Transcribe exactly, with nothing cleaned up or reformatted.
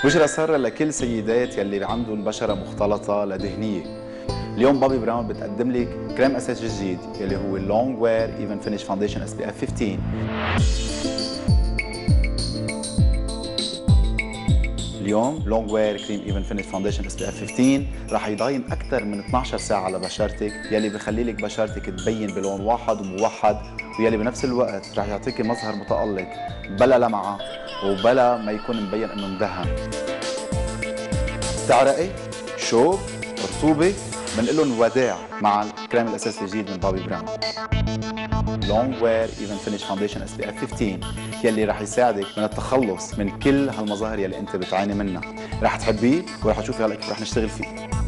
بشرى سارة لكل سيدات يلي عندهم بشرة مختلطة لدهنية. اليوم بابي براون بتقدم لك كريم اساس جديد يلي هو لونج وير ايفن فينيش فاونديشن اس بي اف خمسة عشر. اليوم لونج وير كريم ايفن فينيش فاونديشن اس بي اف خمسة عشر رح يضاين اكثر من اثنعش ساعه على بشرتك، يلي بخلي لك بشرتك تبين بلون واحد وموحد، ويلي بنفس الوقت رح يعطيكي مظهر متألق بلا لمعه وبلا ما يكون مبين انه مدهن. تعرقي، شوب، رطوبه، بنقول لهم وداع مع الكريم الاساسي الجديد من بابي براون. لونج وير ايفن فينيش فاونديشن اس بي اف خمسة عشر يلي رح يساعدك من التخلص من كل هالمظاهر يلي انت بتعاني منها. رح تحبيه ورح تشوفي هلا كيف رح نشتغل فيه.